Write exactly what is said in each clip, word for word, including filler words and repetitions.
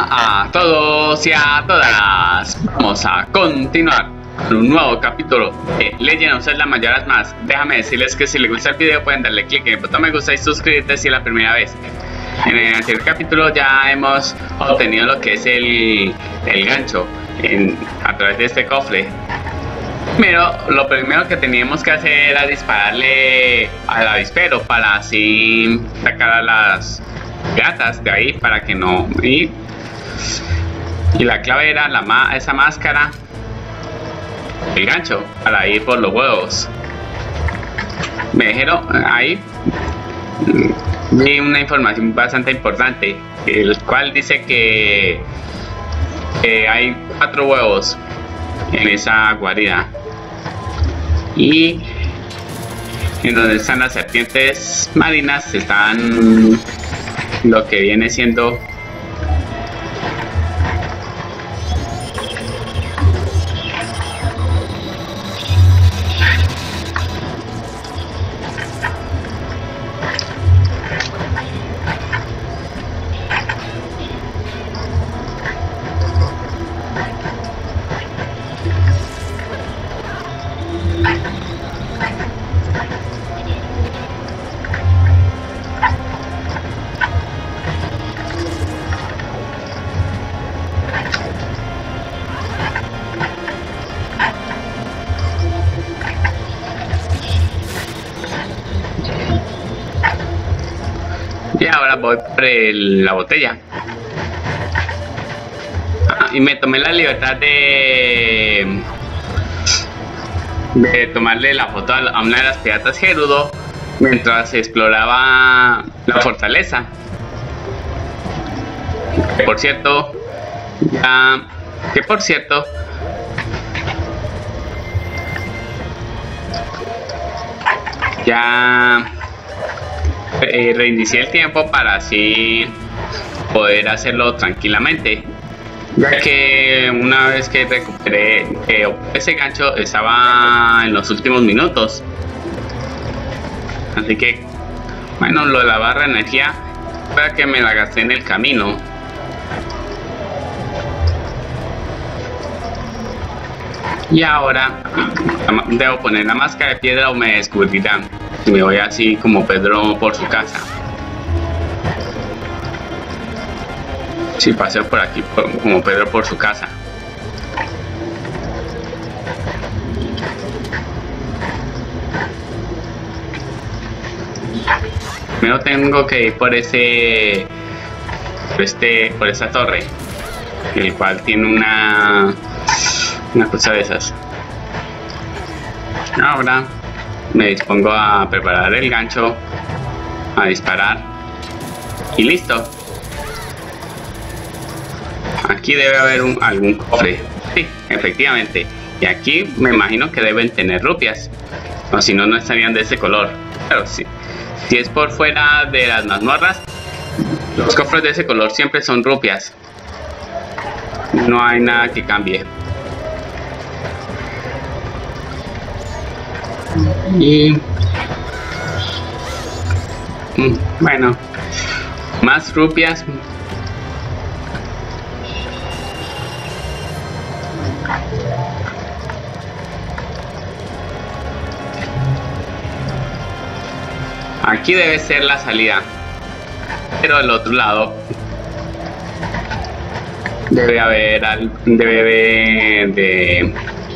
Hola a todos y a todas. Vamos a continuar con un nuevo capítulo de Legend of Zelda Majora's Mask. Déjame decirles que si les gusta el video pueden darle click en el botón me gusta y suscribirte si es la primera vez. En el anterior capítulo ya hemos obtenido lo que es el, el gancho en, a través de este cofre. Pero lo primero que teníamos que hacer era dispararle al avispero para así sacar a las gatas de ahí para que no... Y, y la clave era la, esa máscara, el gancho, para ir por los huevos. Me dijeron ahí, vi una información bastante importante, el cual dice que, que hay cuatro huevos en esa guarida y en donde están las serpientes marinas están lo que viene siendo y ahora voy por el, la botella. Ah, y me tomé la libertad de de tomarle la foto a una de las piratas Gerudo mientras exploraba la fortaleza. Que por cierto, ya, que por cierto, ya Eh, reinicié el tiempo para así poder hacerlo tranquilamente, ya que una vez que recuperé eh, ese gancho estaba en los últimos minutos, así que bueno, lo de la barra de energía para que me la gasté en el camino. Y ahora debo poner la máscara de piedra o me descubrirán. Me voy así como Pedro por su casa. Si sí, paseo por aquí por, como Pedro por su casa. Primero tengo que ir por ese, por este, por esa torre, el cual tiene una, una cosa de esas. Ahora me dispongo a preparar el gancho, a disparar y listo. Aquí debe haber un, algún cofre. Sí, efectivamente. Y aquí me imagino que deben tener rupias, o si no, no estarían de ese color. Pero sí, si es por fuera de las mazmorras, los cofres de ese color siempre son rupias. No hay nada que cambie. Y bueno, más rupias. Aquí debe ser la salida, pero al otro lado debe haber al, debe haber de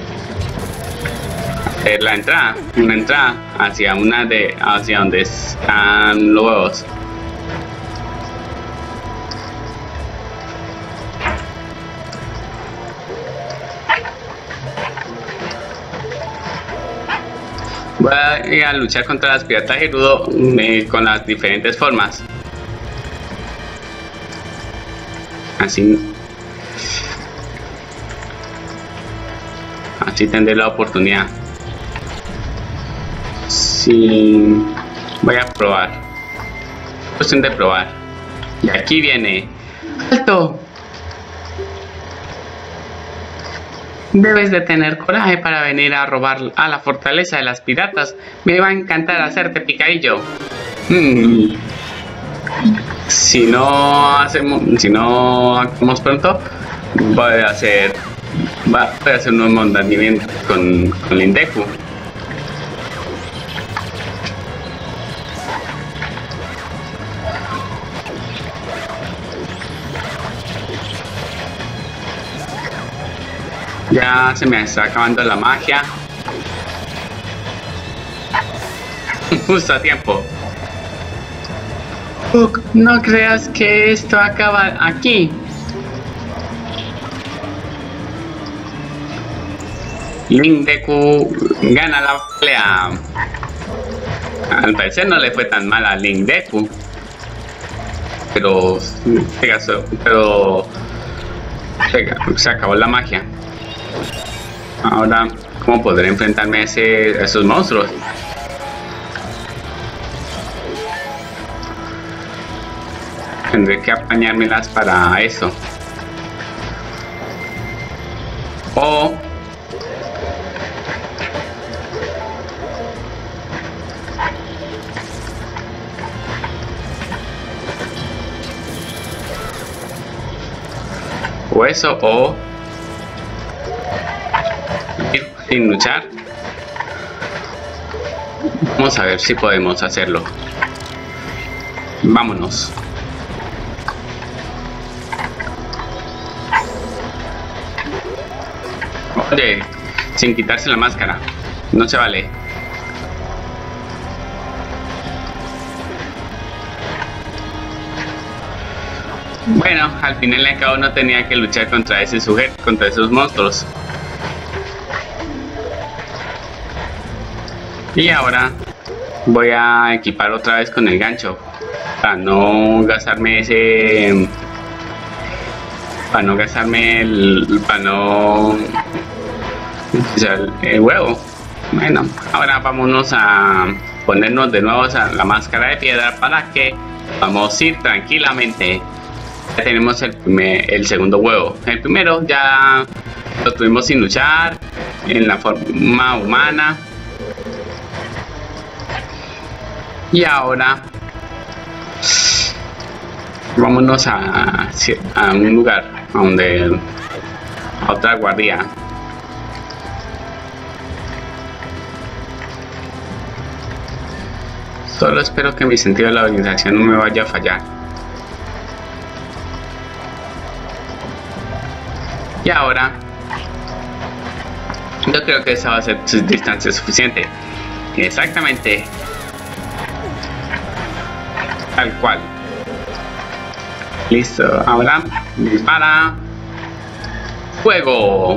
la entrada, una entrada hacia una de hacia donde están los huevos. Voy a ir a luchar contra las piratas Gerudo eh, con las diferentes formas. Así, así tendré la oportunidad. Sí, voy a probar. Cuestión de probar. Y aquí viene. ¡Alto! Debes de tener coraje para venir a robar a la fortaleza de las piratas. Me va a encantar hacerte picadillo. Mm. si no hacemos, si no actuamos pronto, voy a hacer, voy a hacer un mandamiento con, con Lindeku. Ya se me está acabando la magia. Justo a tiempo. Puck, no creas que esto acaba aquí. Lindeku gana la pelea. Al parecer no le fue tan mal a Lindeku. Pero, pero se acabó la magia. Ahora, ¿cómo podré enfrentarme a, ese, a esos monstruos? Tendré que apañármelas para eso. O o eso, o ir sin luchar. Vamos a ver si podemos hacerlo. Vámonos. Oye, sin quitarse la máscara, no se vale. Bueno, al final y al cabo no tenía que luchar contra ese sujeto, contra esos monstruos. Y ahora voy a equipar otra vez con el gancho para no gastarme ese, para no gastarme el, para no el, el huevo. Bueno, ahora vámonos a ponernos de nuevo a la máscara de piedra para que vamos a ir tranquilamente. Ya tenemos el, primer, el segundo huevo. El primero ya lo tuvimos sin luchar, en la forma humana. Y ahora vámonos a, a un lugar a donde a otra guardia. Solo espero que mi sentido de la organización no me vaya a fallar. Y ahora yo creo que esa va a ser su distancia suficiente. Exactamente. Tal cual. Listo. Ahora dispara. Fuego.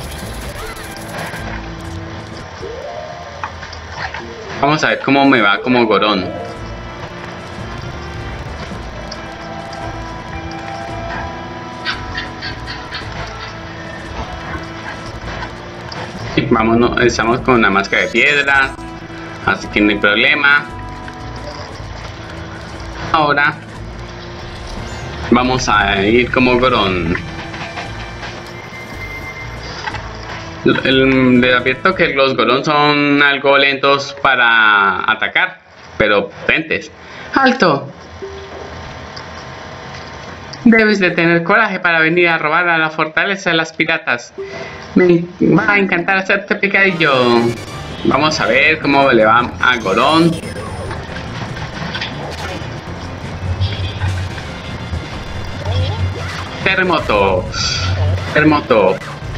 Vamos a ver cómo me va como Gorón. Vámonos, estamos con una máscara de piedra, así que no hay problema. Ahora vamos a ir como Gorón. Les advierto que los Gorón son algo lentos para atacar, pero potentes. ¡Alto! Debes de tener coraje para venir a robar a la fortaleza de las piratas. Me va a encantar hacerte picadillo. Vamos a ver cómo le va a Gorón. Terremoto. Terremoto.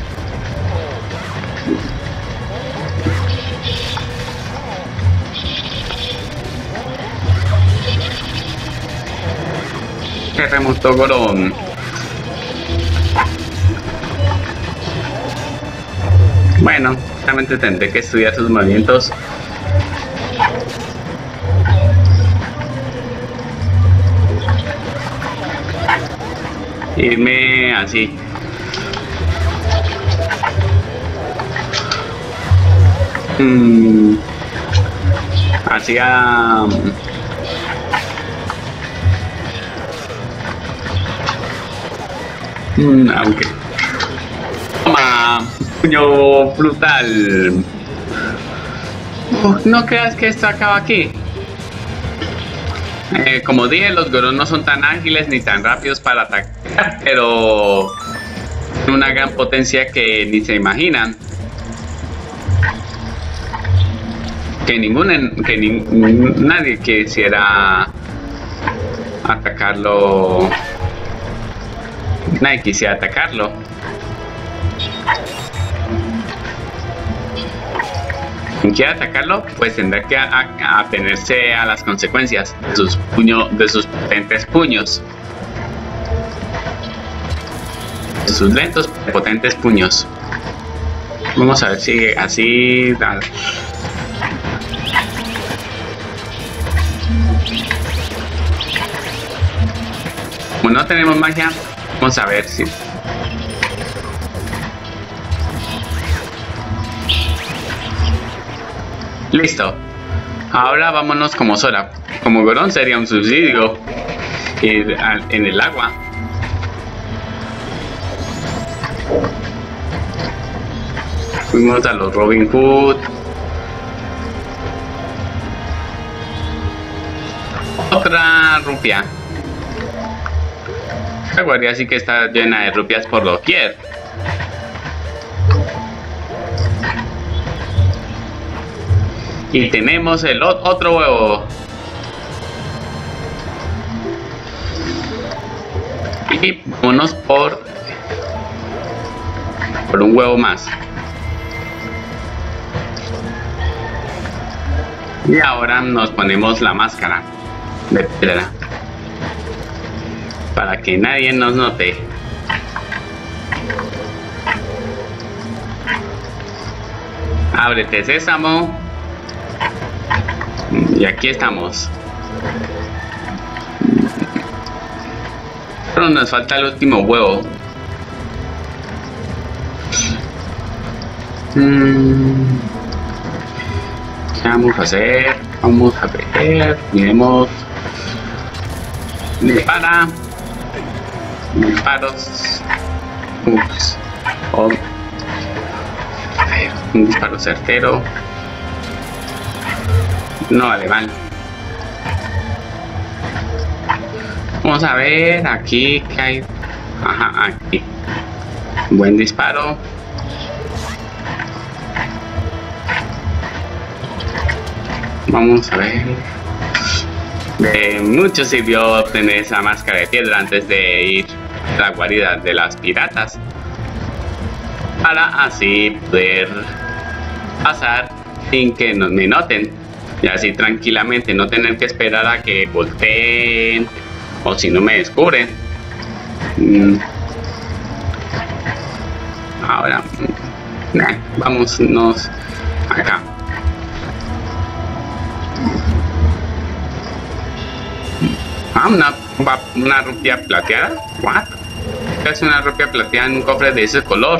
Terremoto Gorón. Bueno, realmente tendré que estudiar sus movimientos. Irme así. Mm, hacia... Mm, aunque... Toma, puño brutal. Uh, no creas que esto acaba aquí. Eh, como dije, los Goron no son tan ágiles ni tan rápidos para atacar, pero una gran potencia que ni se imaginan. Que ningún que ni, nadie quisiera atacarlo. Nadie quisiera atacarlo. Quien quiera atacarlo, pues tendrá que atenerse a, a las consecuencias de sus puños, de sus potentes puños. De sus lentos, potentes puños. Vamos a ver si así. Como no tenemos magia, vamos a ver si. Listo. Ahora vámonos como Sora. Como Goron sería un subsidio ir en el agua. Fuimos a los Robin Hood. Otra rupia. La guardia sí que está llena de rupias por doquier. Y tenemos el otro huevo. Y vámonos por por un huevo más. Y ahora nos ponemos la máscara de piedra para que nadie nos note. Ábrete, sésamo. Y aquí estamos. Pero nos falta el último huevo. Mm. ¿Qué vamos a hacer? Vamos a ver. Miremos. Dispara. Disparos. Ups. Oh. A ver, un disparo certero. No vale mal. Vamos a ver aquí que hay. Ajá, aquí. Buen disparo. Vamos a ver. De mucho sirvió obtener esa máscara de piedra antes de ir a la guarida de las piratas, para así poder pasar sin que nos me noten, y así tranquilamente no tener que esperar a que volteen o si no me descubren. Mm. Ahora nah, vámonos acá. Ah, una, una rupia plateada. What? ¿Qué hace una rupia plateada en un cofre de ese color?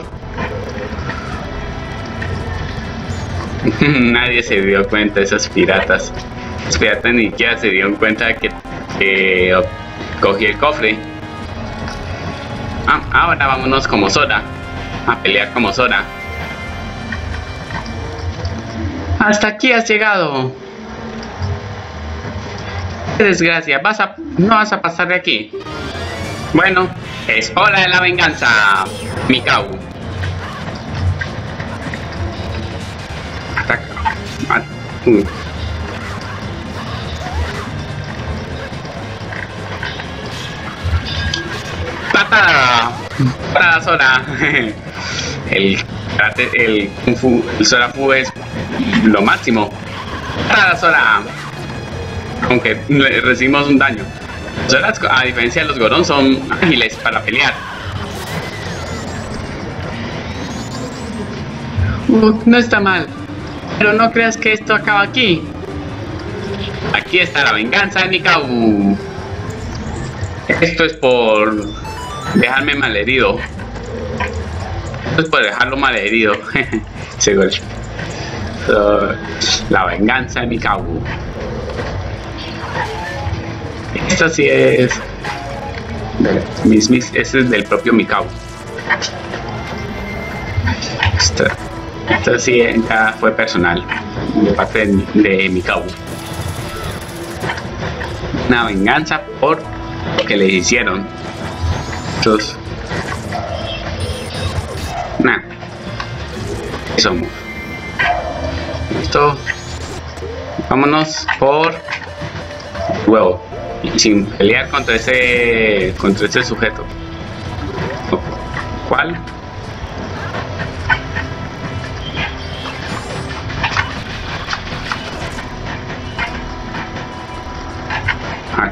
Nadie se dio cuenta, esos piratas. Los piratas ni siquiera se dieron cuenta de que, que cogí el cofre. Ah, ahora vámonos como Sora. A pelear como Sora. Hasta aquí has llegado. Qué desgracia, vas a, no vas a pasar de aquí. Bueno, es hora de la venganza, Mikau. Ataca. At uh. Patada. Patada Sora. El el Kung Fu, el Sora Fu es lo máximo. Patada Sora. Aunque recibimos un daño. Soras, a diferencia de los Goron, son ágiles para pelear. Uh, no está mal, pero no creas que esto acaba aquí. Aquí está la venganza de Mikau. Esto es por dejarme malherido. Esto es por dejarlo malherido. Seguro. So, la venganza de Mikau. Esto sí es del, mis, mis, este es del propio Mikau. Esto, esto sí ya fue personal de parte de, de Mikau. una venganza por lo que le hicieron. Entonces, nah, ¿qué somos? Listo, vámonos por huevo y sin pelear contra ese contra ese sujeto. ¿Cuál? Ah.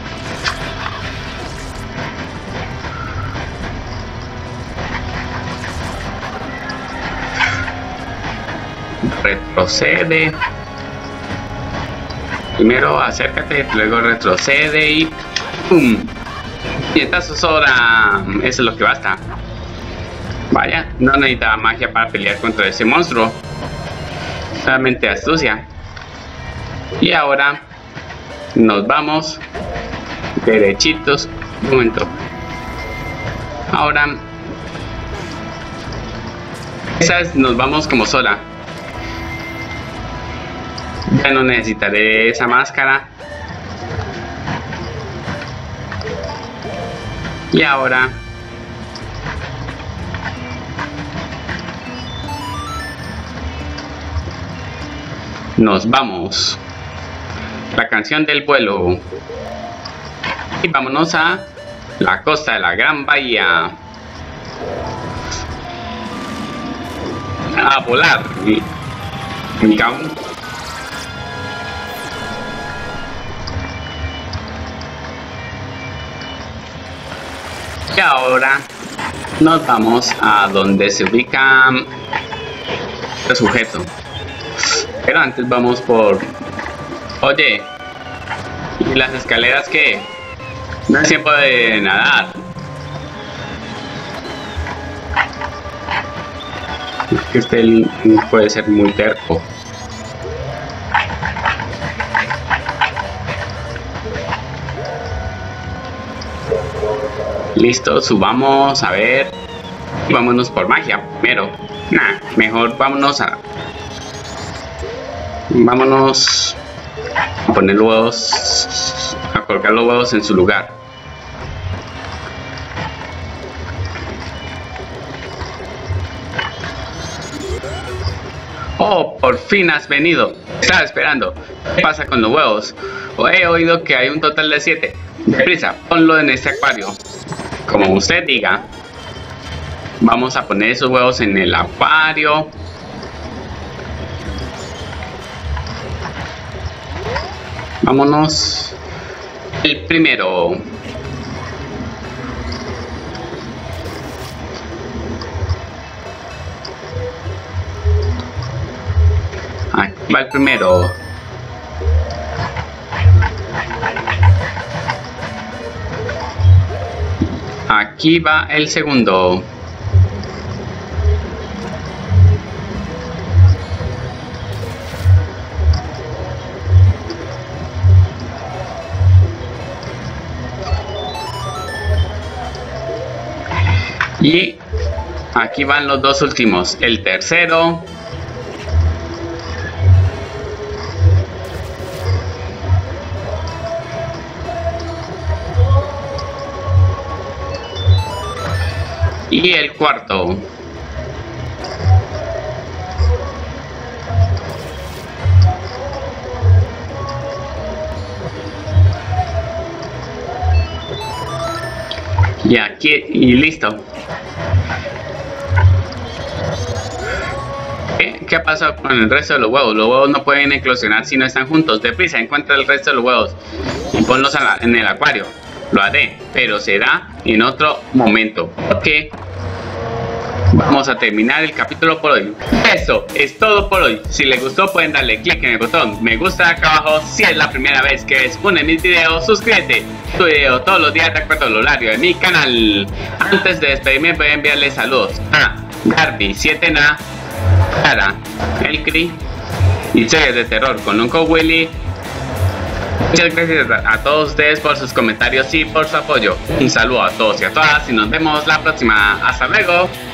Retrocede. Primero acércate, luego retrocede y ¡pum! Puñetazo sola. Eso es lo que basta. Vaya, no necesitaba magia para pelear contra ese monstruo. Solamente astucia. Y ahora nos vamos derechitos. Un momento. Ahora esas nos vamos como sola. Ya no necesitaré esa máscara. Y ahora nos vamos. La canción del vuelo. Y vámonos a la costa de la Gran Bahía. A volar. Mi cabrón. Y ahora nos vamos a donde se ubica el sujeto. Pero antes vamos por... Oye, ¿y las escaleras qué? No es tiempo de nadar. Es que este puede ser muy terco. Listo, subamos, a ver. Vámonos por magia primero. Nah, mejor vámonos a... Vámonos a poner los huevos, a colocar los huevos en su lugar. Oh, por fin has venido. Estaba esperando. ¿Qué pasa con los huevos? Oh, he oído que hay un total de siete. Deprisa, ponlo en este acuario. Como usted diga. Vamos a poner esos huevos en el acuario. Vámonos. El primero. Aquí va el primero. Aquí va el segundo. Y aquí van los dos últimos. El tercero. Y el cuarto. Y aquí, y listo. ¿Qué, ¿Qué ha pasado con el resto de los huevos? Los huevos no pueden eclosionar si no están juntos. Deprisa, encuentra el resto de los huevos y ponlos la, en el acuario. Lo haré, pero será en otro momento. Porque vamos a terminar el capítulo por hoy. Eso es todo por hoy. Si les gustó pueden darle clic en el botón me gusta acá abajo. Si es la primera vez que ves uno de mis videos, suscríbete. Tu video todos los días de acuerdo al horario de mi canal. Antes de despedirme voy a enviarle saludos a Garby, siete Na, Clara, Elcri, historias de terror con Uncle Willy. Muchas gracias a todos ustedes por sus comentarios y por su apoyo. Un saludo a todos y a todas y nos vemos la próxima. Hasta luego.